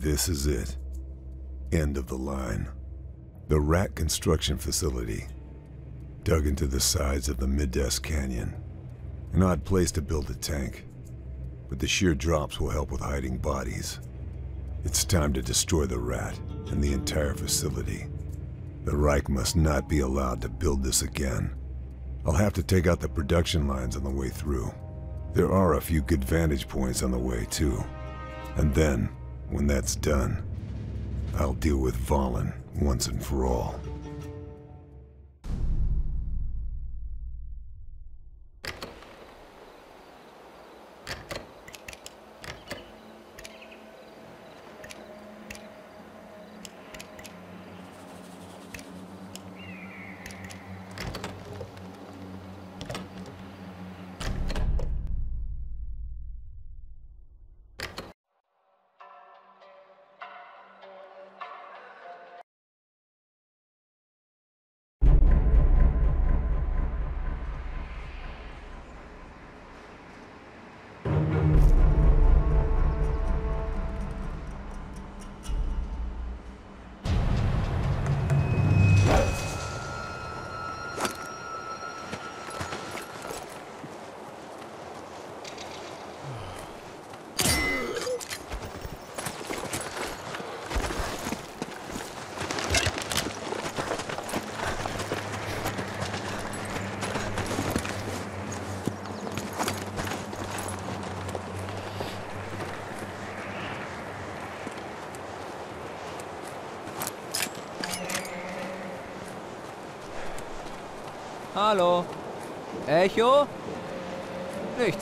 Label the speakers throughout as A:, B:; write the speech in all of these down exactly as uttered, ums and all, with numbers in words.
A: This is it. End of the line. The Ratte construction facility, dug into the sides of the Mid-Est Canyon. An odd place to build a tank, but the sheer drops will help with hiding bodies. It's time to destroy the Ratte and the entire facility. The Reich must not be allowed to build this again. I'll have to take out the production lines on the way through. There are a few good vantage points on the way, too. And then, when that's done, I'll deal with Vahlen once and for all.
B: Hallo? Echo? Nicht.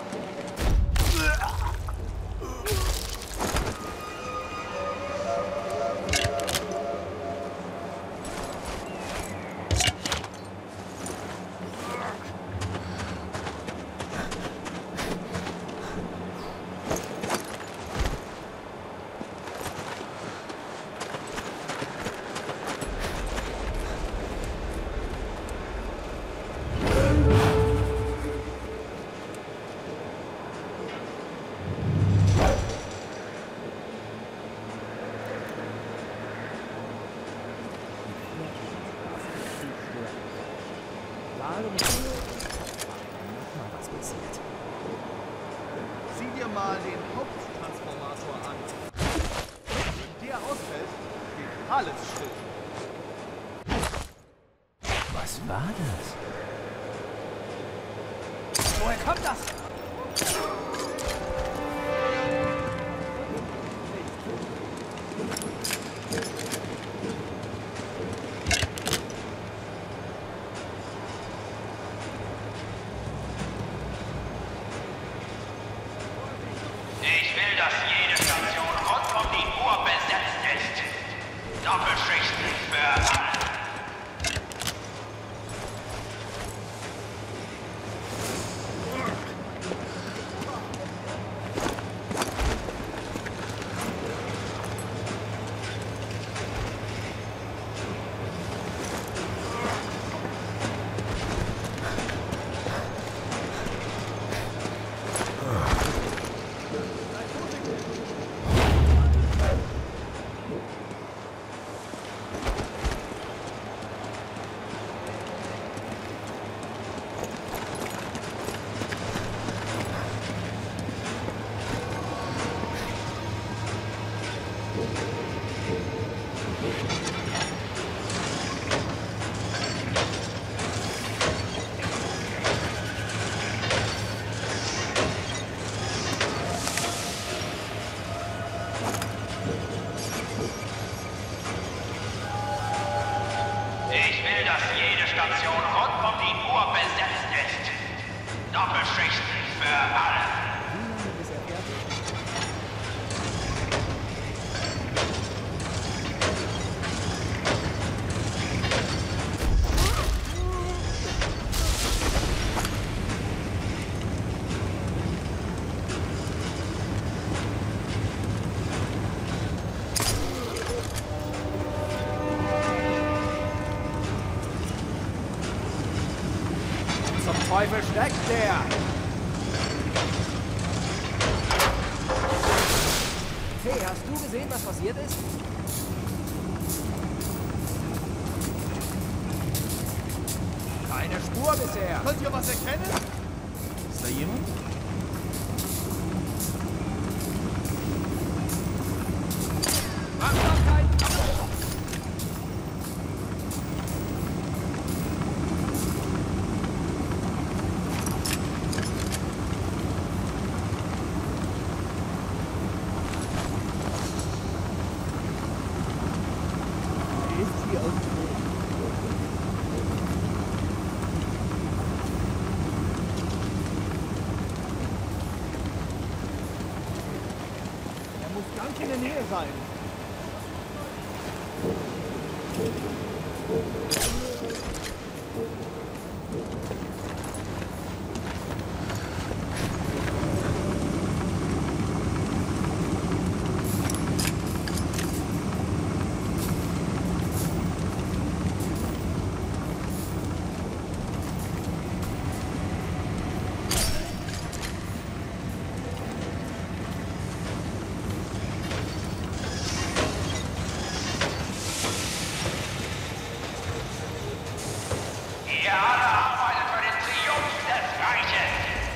C: Sieh dir mal den Haupttransformator an. Wenn der ausfällt, geht alles still.
B: Was war das?
C: Woher kommt das?
D: Ich will, dass jede Station rund um die Uhr besetzt ist. Doppelschichten für alle. Ich will, dass jede Station rund um die Uhr besetzt ist. Doppelschichten für alle.
C: Zum Teufel steckt der! Fehlt!
B: Hey, hast du gesehen, was passiert ist? Keine Spur bisher.
C: Könnt ihr was erkennen?
B: Ist da jemand? Wachsamkeit!
C: Ist hier irgendwo. Er muss ganz in der Nähe sein.
D: Ihr alle arbeitet für den Triumph des Reiches.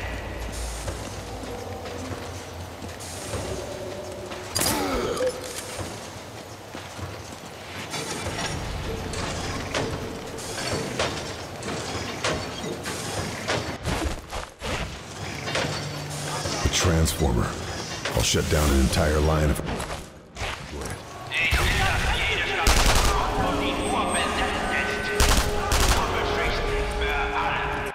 A: A transformer. I'll shut down an entire line of...
D: Ich will, dass jede Station rund um die Uhr besetzt ist. Doppelschichten für alle.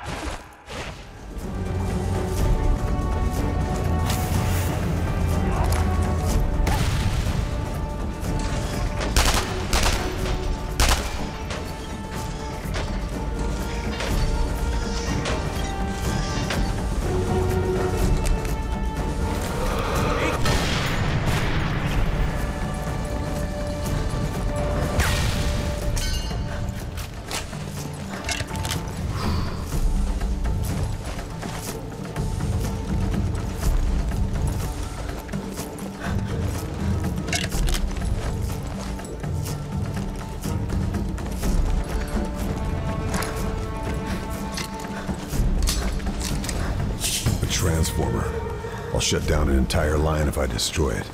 A: Transformer. I'll shut down an entire line if I destroy it.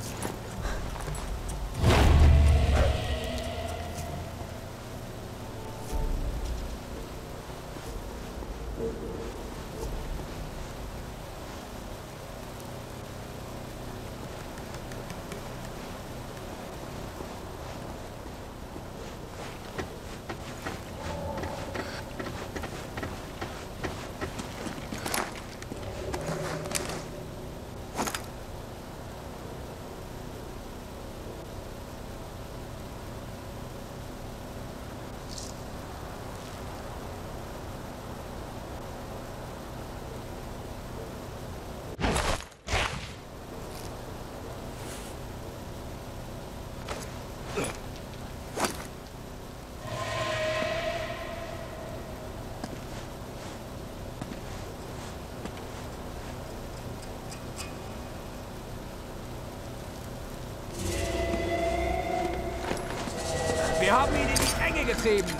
B: Wir haben ihn in die Enge getrieben.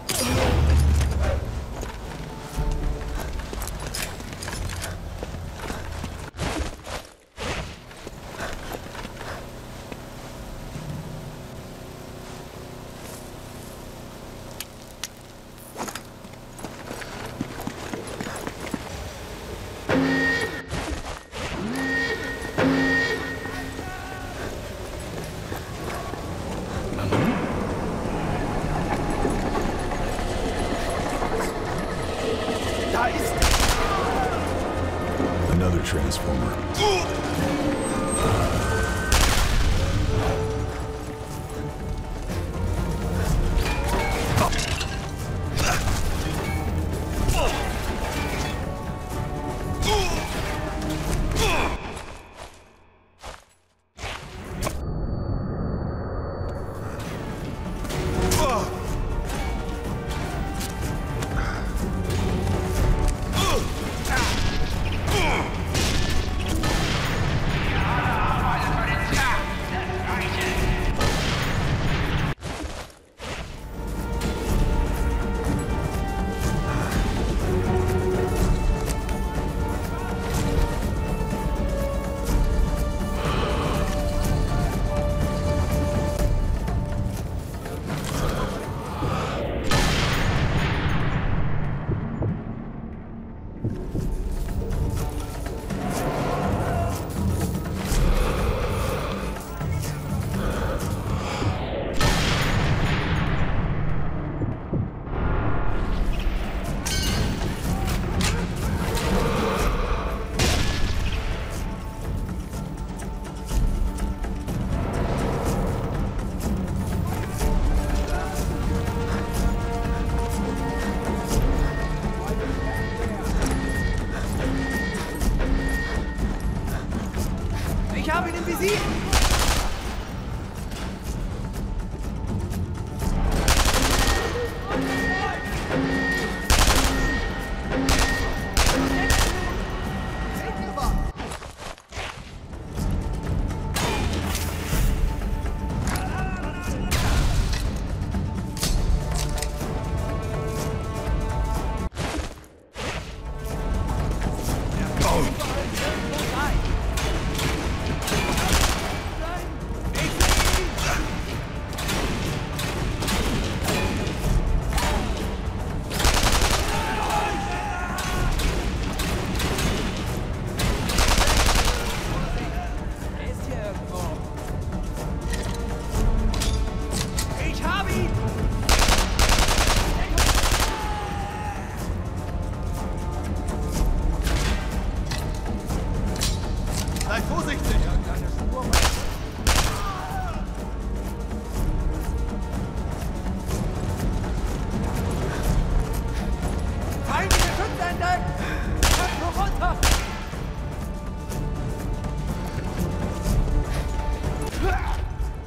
B: Another transformer.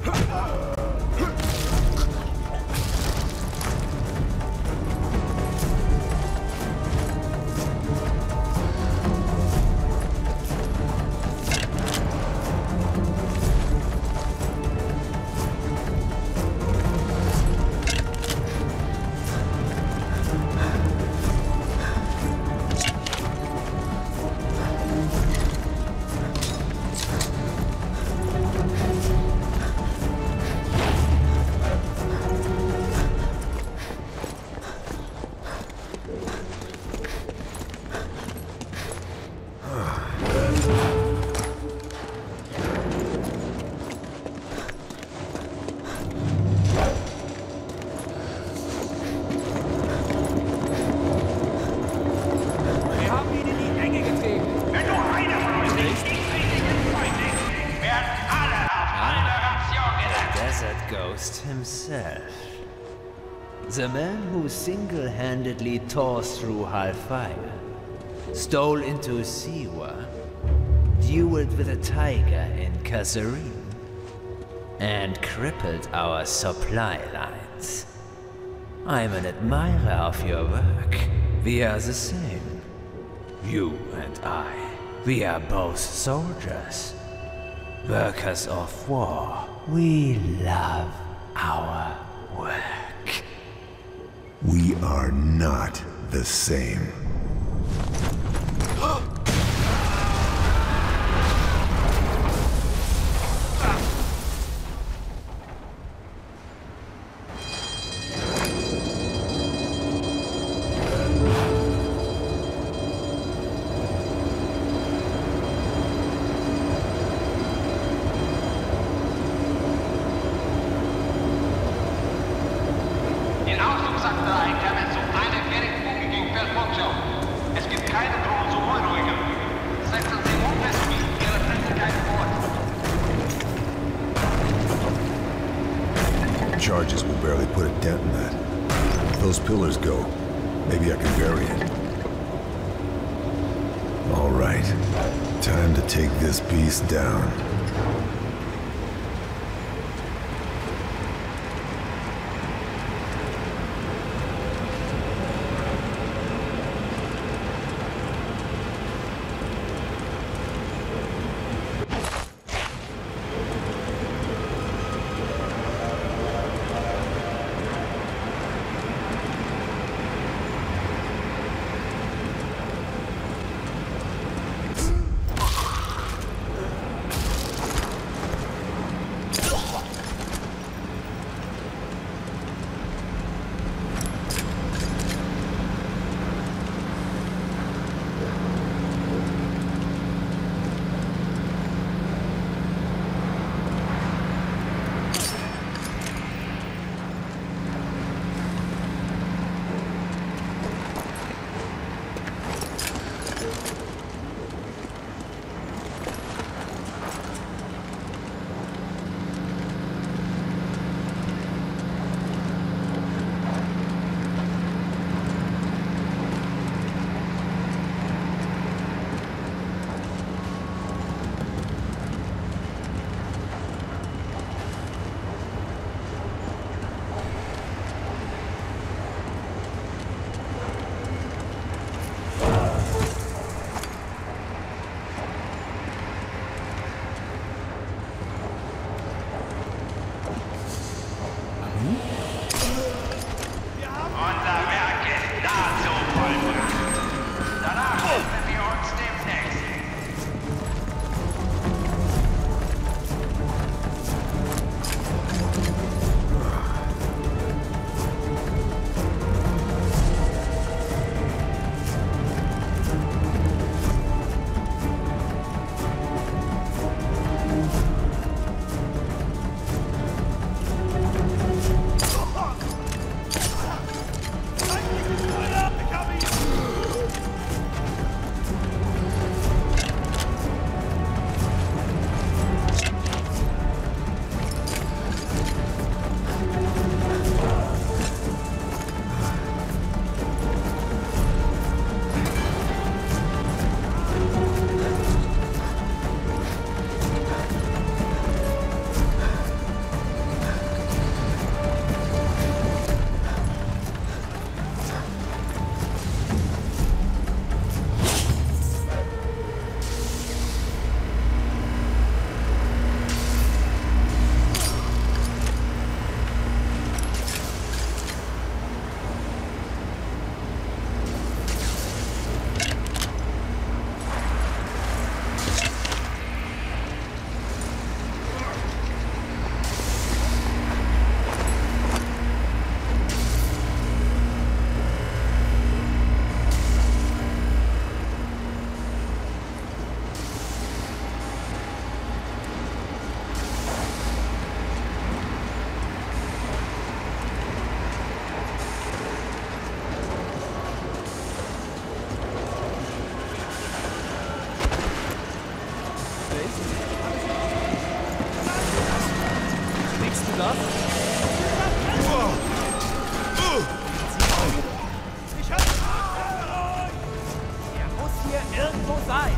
E: Himself. The man who single-handedly tore through Hellfire, stole into Siwa, dueled with a tiger in Kasserine, and crippled our supply lines. I'm an admirer of your work. We are the same. You and I, we are both soldiers, workers of war. We love our work.
A: We are not the same. Charges will barely put a dent in that. If those pillars go, maybe I can bury it. All right, time to take this beast down.
C: Willst du das? Ich hab... Er muss hier irgendwo sein.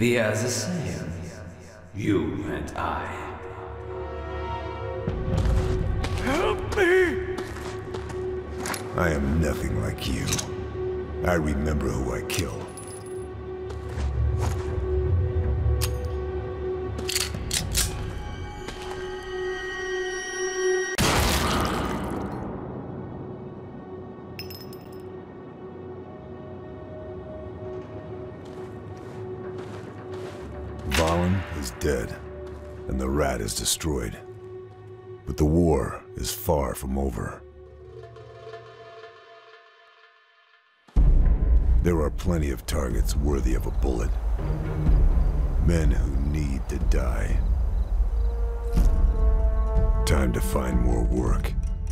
E: We are the same. You and I.
B: Help me!
A: I am nothing like you. I remember who I kill. Valen is dead, and the rat is destroyed. But the war is far from over. There are plenty of targets worthy of a bullet. Men who need to die. Time to find more work.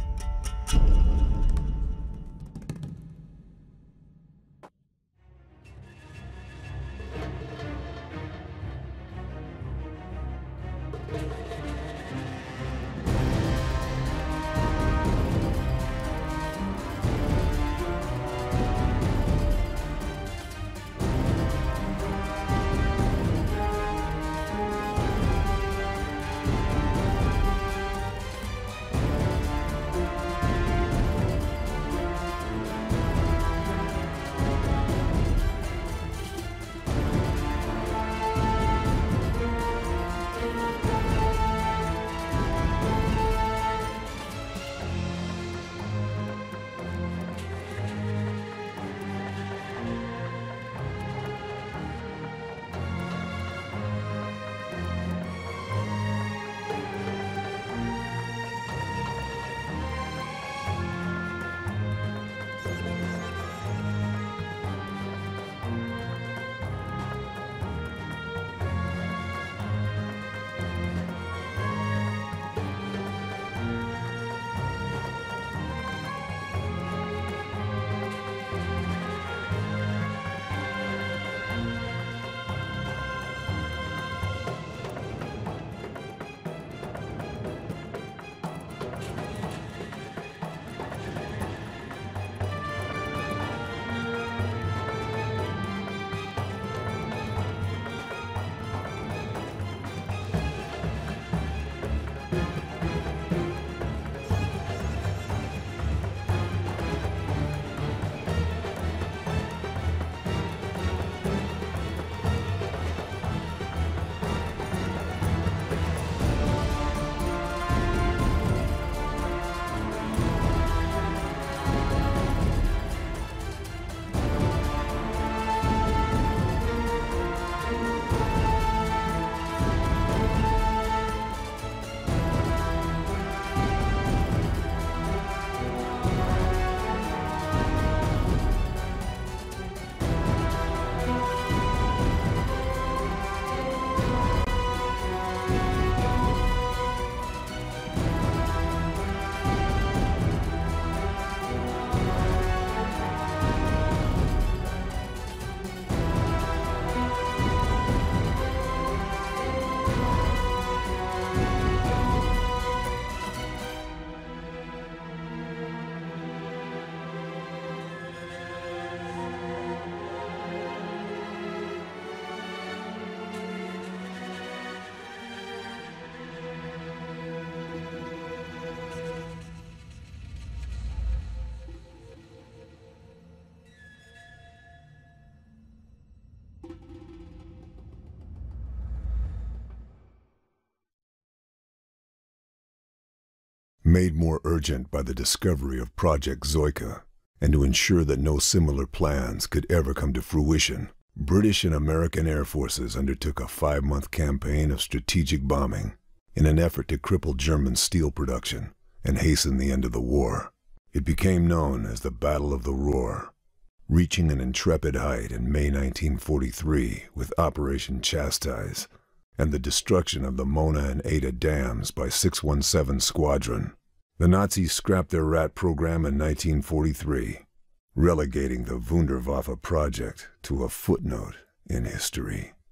A: Made more urgent by the discovery of Project Zoika, and to ensure that no similar plans could ever come to fruition, British and American air forces undertook a five-month campaign of strategic bombing in an effort to cripple German steel production and hasten the end of the war. It became known as the Battle of the Ruhr, reaching an intrepid height in May nineteen forty-three with Operation Chastise and the destruction of the Mona and Ada dams by six one seven Squadron. The Nazis scrapped their rat program in nineteen forty-three, relegating the Wunderwaffe project to a footnote in history.